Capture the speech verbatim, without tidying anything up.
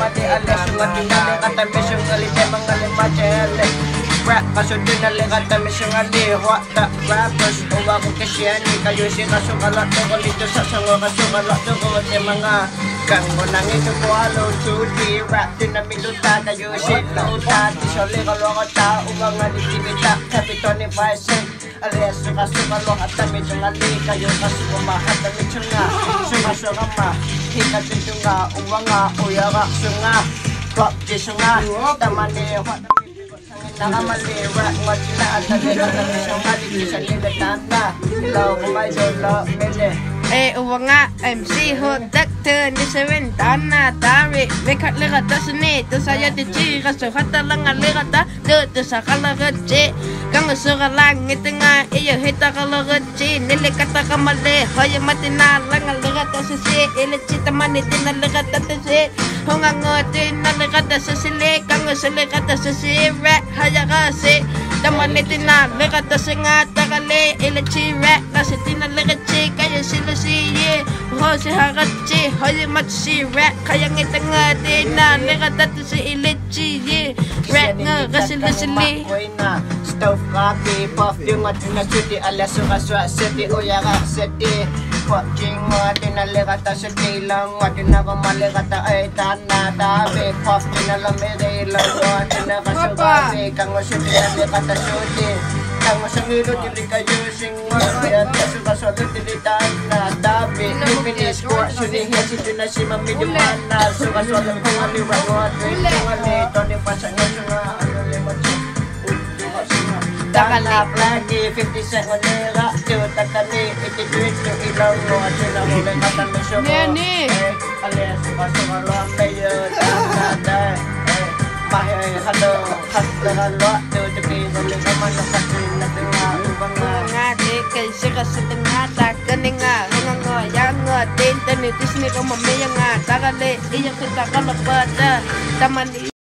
mati alas Sungating na likata misyong alite mga limachele Rap kasundin na likata misyong alihwa Ta rappers uwa ko kasyani Kayo si kasukalat ko lito sa sango kasukalat ko Te mga kang mo nang ito ko alo Tuti rap din na miluta Kayo si luta Tisoli kalong ta uwa nga litibita Kapitoni Faisen alias suka-sukalo at damit yung ali Kayo kasukuma at damit yung nga Sumasura ma Hikat yung nga uwa nga uya ka sunga Pop jisyo nga Tamani wat Nakamaliwa, ngotila at nalila na misyong mali Sa nilatan na, ilaw kumay dolo, mili Eh, uwa nga, M C ho, dakter, ni sa ventana, tari Mekat ligata sa nito, saya di chika So hata lang ang ligata, dito sa kalagatsi Kang usura lang, ito nga, iyo hita kalagatsi Nilikata ka mali, hoya matina lang ang ligata sa si Ilitsita manitin ang ligata sa si Hungangotin ang ligata sa sili Kang usulikata sa si, rap, haya kasi Tamanitin na ligata sa nga takali Ilitsi rap, kasi tinaligatsi Kaya sila siye, ho si hagatsi Hoya matsi rap, kaya ngita nga din na ligata sa ilitsi Rap nga, kasi sili Stove copy, puff yung at nasuti alas sukaswa seti uya ka seti Pop king mo at inalikata sa tilang At inakamalekata ay tana tabi Pop inalamere ilang mo at inakasukabi Kang mo suti nalikata suti Kang mo sangilo tili kayo sing mo At kasukaswa tili tana tabi Ipinis ko sunihin si Tuna si mamidumana Sukaswa ng pangaliwa mo at rintungali Tony pasang nga sunga ano limot Takalap lagi, fifty cent manera Tuta kani, itiduit yung ilaw mo At sila mo lang katamisyo mo Nani Alias, suka-sukalo ang mayo Tata, mahay halo Hatlaralo, tutupi Uling naman ang kasin na tunga Ubang nga nga, di kay sika sa tangata Kani nga, hanga nga, yang nga Tinta ni Disney ka mamaya nga Takali, iya kita kalapata Taman